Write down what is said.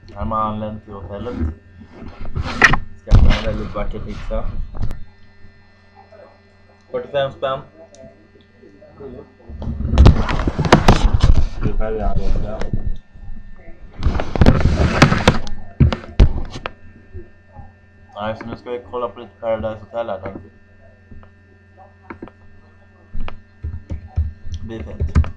Här man anlänt till hotellet. Skaffade en väldigt vacker pizza. 45 spänn. Det är färre här borta. Nej, så nu ska vi kolla på lite Paradise Hotel här, tänkte vi. Det blir fint.